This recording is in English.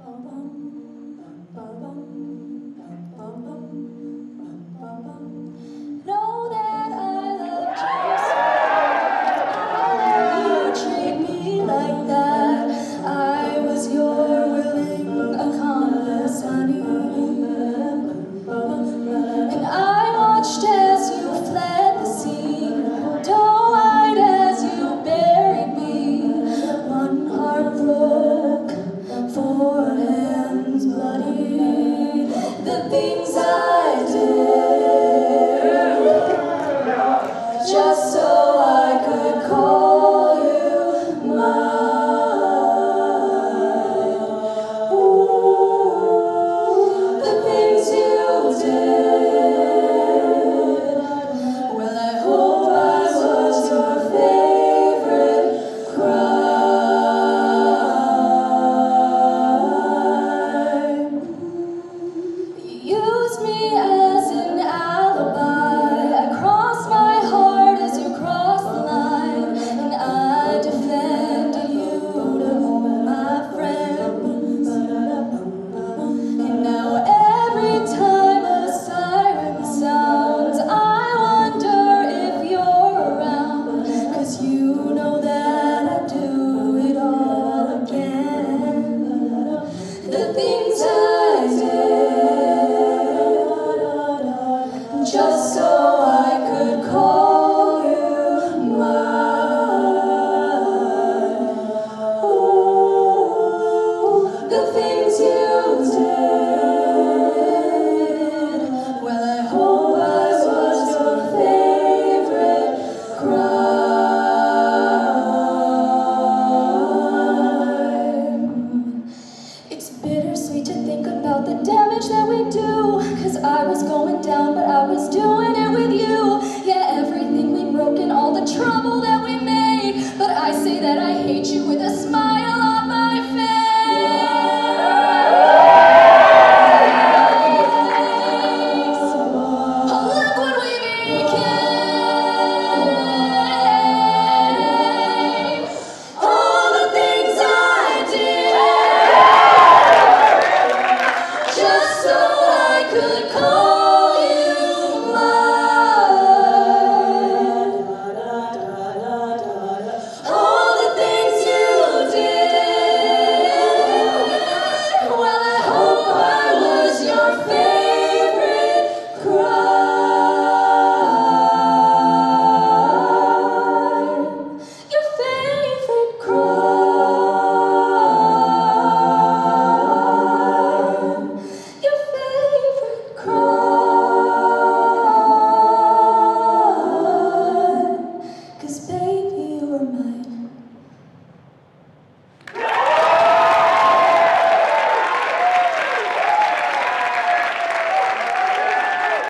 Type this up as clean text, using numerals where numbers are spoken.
Know that I love you so. You treat me like that. I was your willing accomplice, honey. And I watched as you fled the scene, doe-eyed as you buried me. One heart broke, four hands bloody. The things I did, just so I could call you mine. Ooh, the things you did. Well, I hope I was your favorite crime. You used me as an alibi. I crossed my heart as you crossed the line, and I defended you to all my friends. And now every time a siren sounds, I wonder if you're around, 'cause you know that I do it all again. The things I did, just so I could call you mine. Ooh, the things you did. Well, I hope I was your favorite crime. It's bittersweet to think about the damage that we do, 'cause I was going down, but I was doing it with you. Yeah, everything we broke and all the trouble that we made, but I say that I hate you with a smile.